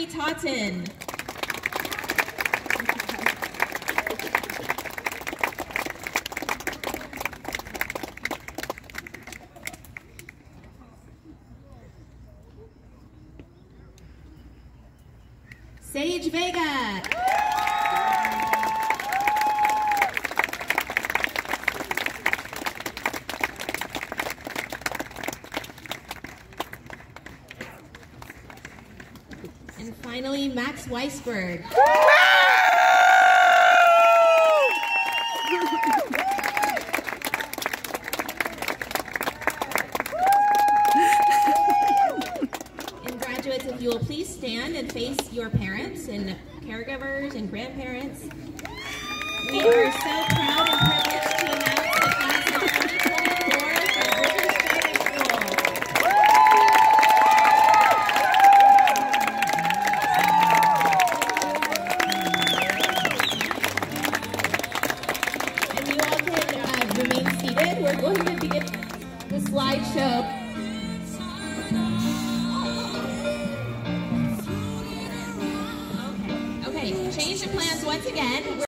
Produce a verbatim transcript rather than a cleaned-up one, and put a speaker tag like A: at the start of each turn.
A: Riley Totten. Sage Vega. And finally, Max Weisberg. And graduates, if you will please stand and face your parents and caregivers and grandparents. We are so proud and privileged to announce the class of twenty twenty-four from Bridges Driving School. And you all can uh, remain seated. We're going to begin the slideshow. Okay, change of plans once again.